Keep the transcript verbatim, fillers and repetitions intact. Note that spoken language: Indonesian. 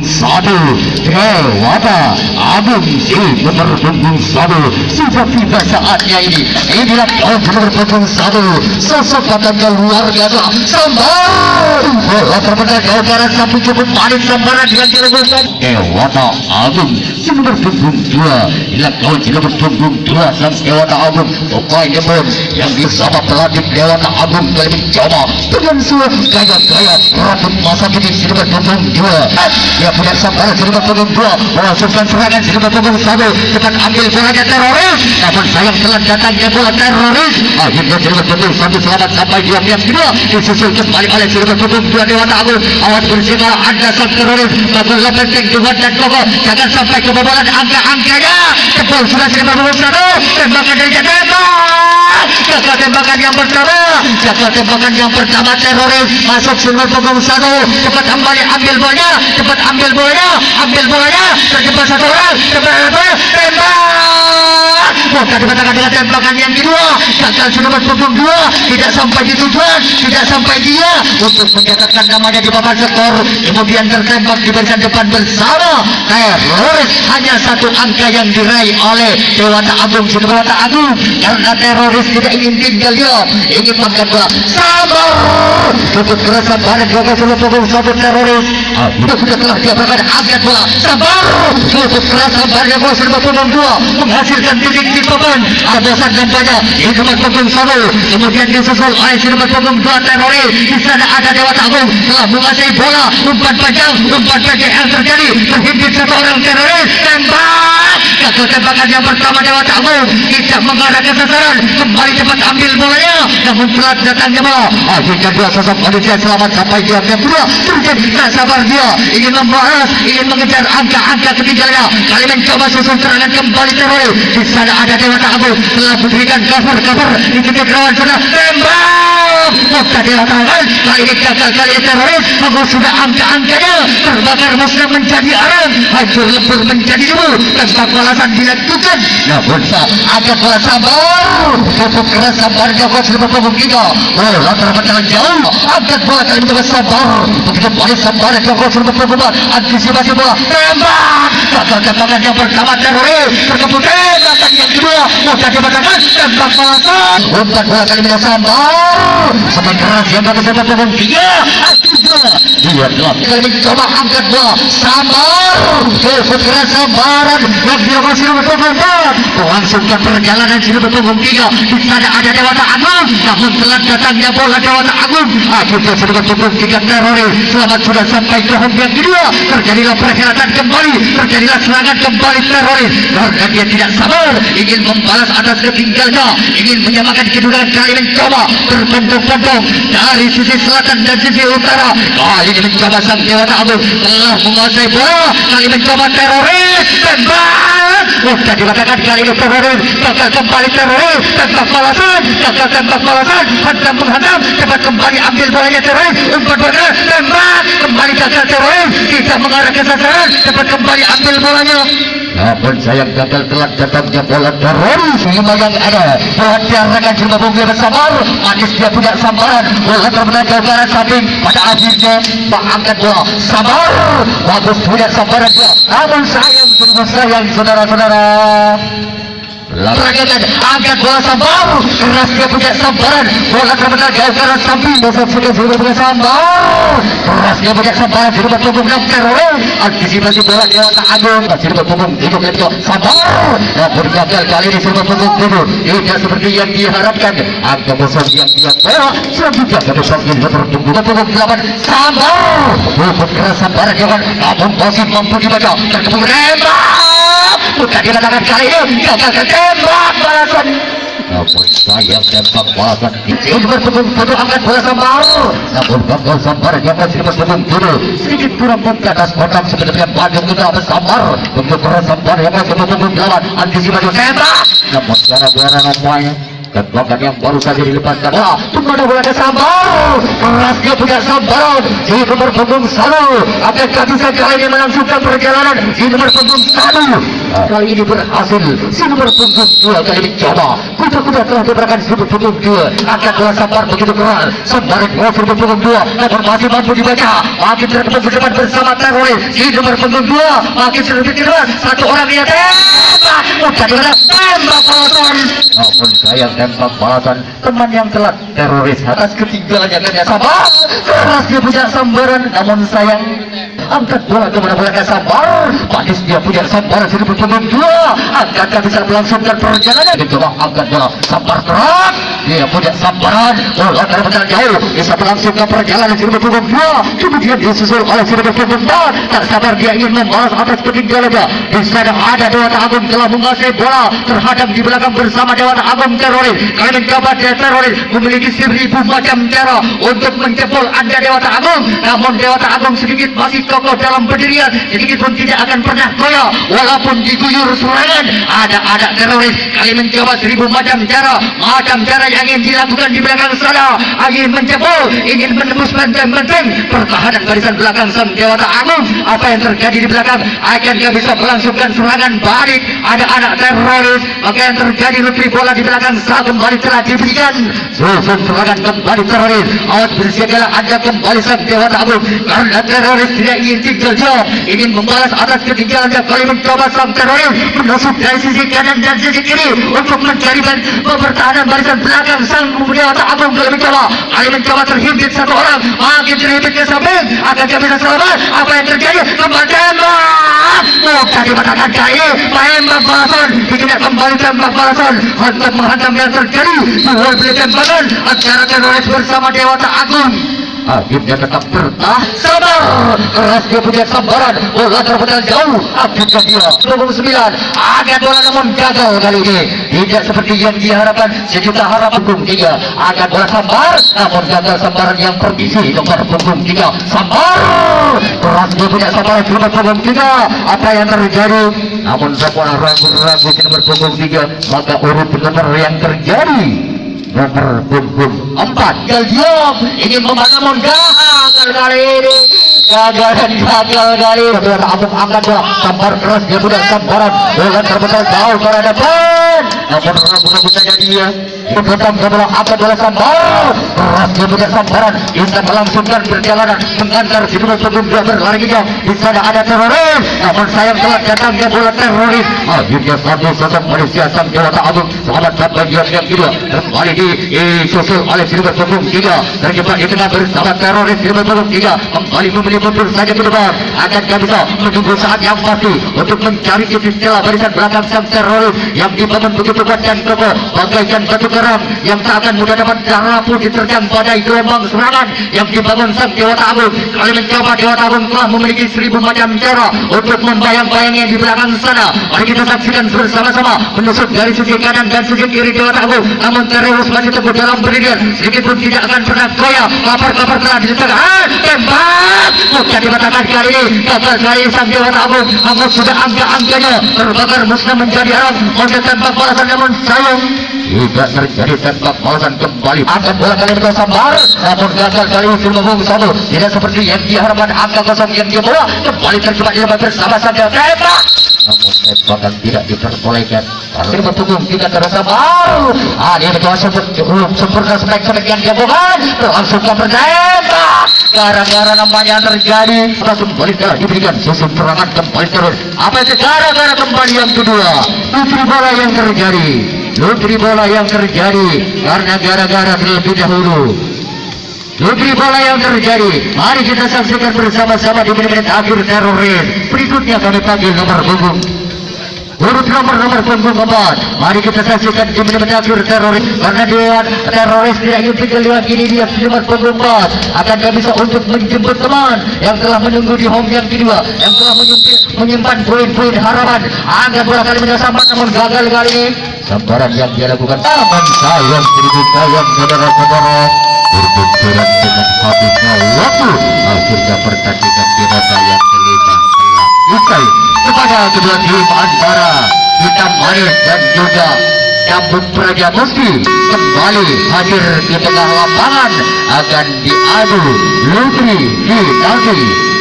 satu Dewata Agung si nomor punggung satu sudah tiba saatnya ini. Inilah kau nomor punggung satu sosok patah luar biasa Sambar bola terbenam jauh ke arah samping cukup manis sambaran dengan dilakukan Dewata Agung si nomor punggung dua. Inilah kau nomor punggung dua sang Dewata Agung pemain depan yang bersama pelatih Dewata Agung kali mencoba dengan suara gaya-gaya rambut masa kini si nomor punggung dua. Dia punya sambaran si nomor punggung dua melangsungkan serangan si nomor punggung satu cepat ambil bolanya teroris, namun sayang telah datangnya bola teroris. Akhirnya si nomor punggung satu selamat sampai di yang kedua disusul kembali oleh si nomor punggung dua Dewata Agung. Awas bersihlah anda sang teroris, bagulah penting Tuhan dan kokoh, jangan sampai kebobolan angka-angkanya. Tepul sudah si nomor punggung satu, tembakan dari tembak, gagal tembakan yang pertama, gagal tembakan yang pertama teroris masuk si nomor punggung satu. Cepat kembali ambil bolanya, cepat ambil bolanya, ambil bolanya, terjebak satu orang, tembak, tembak. Bukan dikatakan dengan tembakan yang kedua, gagal si nomor punggung dua, tidak sampai di tujuan, tidak sampai dia untuk mencatatkan namanya di papan skor. Kemudian tertembak di barisan depan bersama teroris. Hanya satu angka yang diraih oleh Dewata Agung si Dewata Agung karena teroris tidak ingin tinggal dia, ingin makan bola. Sabar cukup keras sambaran gagal si nomor punggung satu teroris. Sudah sudah telah dia berangkat angkat bola. Sabar cukup keras sambaran gagal si nomor punggung dua menghasilkan titik di papan. Ada bosan nampaknya di nomor punggung satu, kemudian disusul oleh si nomor punggung dua teroris. Di sana ada Dewata Agung telah menguasai bola, umpan panjang, umpan pendek yang terjadi terhimpit satu orang teroris. Tembak, gagal tembakan yang pertama Dewata Agung tidak mengarah ke sasaran, kembali cepat ambil bolanya, namun telat datangnya bola. Akhirnya dua sosok manusia selamat sampai di yang kedua. Terjadi tak sabar dia ingin membalas, ingin mengejar angka-angka ketinggalannya. Kali mencoba susun serangan kembali teroris. Di sana ada Dewata Agung telah memberikan cover-cover di titik rawan sana. Tembak, bukan Dewata Agung kali ini gagal, kali ini teroris mengurus sudah angka-angkanya, terbakar musnah menjadi arang, hancur lebur menjadi debu. Tembak balasan dilakukan, namun agak bola sabar, cukup keras sabar jago selama punggung kita. Bola terbentang jauh, angkat bola kali mencoba sabar, begitu boleh sabar jago selama punggung, antisipasi bola. Tembak, gagal tembakan yang pertama teroris, terkepung tembakan yang kedua mudah dibatalkan. Tembak balasan, umpan bola kali ini sabar, semakin keras yang bagus selama punggung tiga. Dia telah kali mencoba angkat bola. Sabar, cukup keras sabaran yang dilakukan si nomor punggung empat melangsungkan perjalanan si nomor punggung tiga. Di sana ada Dewata Agung, namun telah datangnya bola Dewata Agung. Akhirnya si nomor punggung tiga teroris selamat sudah sampai ke home yang kedua. Terjadilah perhelatan kembali, terjadilah serangan kembali teroris karena dia tidak sabar, ingin membalas atas ketinggalannya, ingin menyamakan kedudukan. Kali mencoba berpondong-pondong dari sisi selatan dan sisi utara. Kali ini mencoba sang Dewata Agung telah menguasai bola, kali mencoba teroris. Tembak, sudah dikatakan kali ini teroris, gagal kembali teroris. Tembak balasan, gagal tembak balasan, hantam menghantam, cepat kembali ambil bolanya teroris. Umpan bola, tembak, kembali gagal teroris, tidak mengarah ke sasaran, cepat kembali ambil bolanya. Namun sayang gagal telat datangnya bola teroris. Lima yang ada bola diarahkan cuma punggung bersabar, manis dia tidak sambaran, bola terbenam jauh ke arah samping. Pada akhirnya mengangkat bola. Sabar, bagus tidak sambaran dia, namun sayang sungguh sayang saudara-saudara. Peragakan angkat bola sabar, keras dia punya sambaran, bola terbenam jauh ke arah samping. Besok sudah sudah punya sambar, keras dia punya sambaran di rumah punggung enam teroris. Antisipasi bola Dewata Agung di rumah punggung tujuh kali itu sabar, namun gagal kali ini di rumah punggung tujuh. Tidak seperti yang diharapkan. Angka kosong yang dia bola selanjutnya kami panggil bertunggu punggung delapan. Sabar, cukup keras sambaran jangan, namun masih mampu dibaca. Terkepung tembak, bukan dikatakan kali ini gagal tembak balasan. Namun sayang tembak balasan kecil bertepung tujuh angkat bola sabar, namun gagal sambaran yang masih bertepung tujuh sedikit kurang pun ke atas kotak. Sebenarnya Bandung juga bersabar untuk keras sambaran yang masih bertepung delapan. Antisipasi tembak, namun gara-gara nampaknya Tembakan yang baru saja dilepaskan bola kepada bola ke Sambar. Keras dia punya Sambaran di nomor punggung satu. Akankah bisa kali ini melangsungkan perjalanan di nomor punggung satu? Kali ini berhasil. Si nomor punggung dua kali mencoba. Kuda-kuda telah diberikan di nomor punggung dua. Akan bola Sambar begitu keras. Sambaran bola di nomor punggung dua. Namun masih mampu dibaca. Makin terdepan berdepan bersama teroris di nomor punggung dua. Makin sedikit keras. Satu orang dia tembak. Udah dimana tembak balasan. Namun sayang tembak balasan teman yang telah teroris atas ketinggalannya kan ya Sambar. Keras dia punya Sambaran. Namun sayang angkat bola ke mana-mana ke Sambar. Manis dia punya Sambaran di nomor punggung dua. Angkat bisa melangsungkan perjalanan. Coba angkat bola Sambar terang. Dia punya Sambaran. Bola terbentar jauh bisa melangsungkan perjalanan di nomor punggung dua. Kemudian disusul oleh si nomor punggung empat. Tak sabar dia ingin membalas atas ketinggalannya. Di sana ada Dewata Agung telah menguasai bola terhadap di belakang bersama Dewata Agung teroris. Kali mencoba dia teroris memiliki seribu macam cara untuk menjebol anda Dewata Agung. Namun Dewata Agung sedikit masih kokoh dalam pendirian, sedikit pun tidak akan pernah goyah walaupun diguyur serangan. Ada-ada teroris kali mencoba seribu macam cara, macam cara yang ingin dilakukan di belakang sana, ingin menjebol, ingin menembus benteng-benteng pertahanan barisan belakang sang Dewata Agung. Apa yang terjadi di belakang? Akankah bisa melangsungkan serangan balik? Ada anak teroris, maka yang terjadi lebih bola di belakang sana kembali telah diberikan. Susun serangan kembali teroris. Awas bersiagalah anda kembali sang Dewata Agung, karena teroris tidak ingin tinggal jauh, ingin membalas atas ketinggalannya. Kali mencoba sang teroris menusuk dari sisi kanan dan sisi kiri untuk mencari pertahanan barisan belakang sang Dewata Agung. Kali mencoba, kali mencoba terhimpit satu orang, makin terhimpit ke samping. Akankah bisa selamat? Apa yang terjadi? Kembali tembak, muka dibatakan kali tembak balasan, tidak kembali tembak balasan, hantam menghantam yang terjadi. Dua beli tembakan antara teroris bersama Dewata Agung. Akhirnya tetap bertah sabar. Keras dia punya Sambaran. Bola terputar jauh. Akhirnya dia punggung sembilan. Agak bola namun gagal kali ini. Tidak seperti yang diharapkan. Sejuta harapan punggung tiga. Agak bola Sambar. Namun gagal Sambaran yang permisi. Nomor punggung tiga Sambar. Keras dia punya Sambaran di nomor punggung tiga. Apa yang terjadi? Namun semua ragu-ragu di nomor punggung tiga. Maka urut nomor yang terjadi nomor punggung empat. Gagal ingin membangun gagal kali ini. Gagal dan gagal kali ini. Dewata Agung angkat bola. Sambar keras dia punya Sambaran. Bola terbentar jauh ke depan. Namun ragu-ragu saja dia. Berputar ke bola, angkat bola Sambar. Keras dia punya Sambaran. Bisa melangsungkan perjalanan mengantar di nomor punggung dua berlari hijau. Di sana ada teroris. Namun sayang telah datangnya bola teroris. Akhirnya satu kosong Malaysia sang Dewata Agung. Selamat sampai dia yang kedua. Kembali di disusul oleh nomor punggung tiga. Terjebak di tengah bersama teroris nomor punggung tiga. Kembali memilih mundur saja ke depan. Akankah bisa menunggu saat yang pasti untuk mencari titik celah barisan belakang sang teroris yang dibangun begitu kuat dan kokoh bagaikan batu karang yang tak akan mudah dapat rapuh diterjang badai gelombang serangan yang dibangun sang Dewata Agung. Kali mencoba Dewata Agung telah memiliki seribu macam cara untuk membayang-bayangnya di belakang sana. Mari kita saksikan bersama-sama menusuk dari sisi kanan dan sisi kiri Dewata Agung. Namun teroris masih teguh dalam pendirian, sedikit pun tidak akan pernah goyah. Kapar-kapar telah diletakkan. Ah, tembak! Mudah dibatakan kali ini. Gagal kali sang Dewata Agung. Namun sudah angka-angkanya terbakar musnah menjadi alam. Mode tembak balasan namun sayang tidak terjadi tembak balasan kembali. Angkat bola kali ini Sambar. Namun gagal kali ini punggung satu. Tidak seperti yang diharapkan. Angka kosong yang dia bola kembali terjebak di depan bersama sang tembak. Namun tembakan tidak diperbolehkan. Ini berpunggung tidak terus Sambar. Ah, dia mencoba sempurna spek-spek yang dia bukan. Langsung ke tembak. Gara-gara namanya terjadi langsung balik telah diberikan susun serangan kembali terus. Apa itu gara-gara kembali yang kedua? Putri bola yang terjadi. Putri bola yang terjadi karena gara-gara terlebih dahulu. Putri bola yang terjadi. Mari kita saksikan bersama-sama di menit-menit akhir teroris. Berikutnya kami panggil nomor punggung urut nomor-nomor punggung empat. Mari kita saksikan di menit-menit akhir teroris. Karena dia teroris tidak ingin tinggal lewat ini, dia nomor punggung empat akan bisa untuk menjemput teman yang telah menunggu di home yang kedua, yang telah menyimpan poin-poin harapan. Angkat bola kali ini Sambar namun gagal kali ini. Sambaran yang dia lakukan aman sayang seribu sayang saudara-saudara. Berbenturan dengan habisnya waktu. Akhirnya pertandingan di babak yang kelima telah usai kepada kedua tim antara Hitam Manis dan juga Kampung Praja Musti kembali hadir di tengah lapangan akan diadu Lutri di kaki.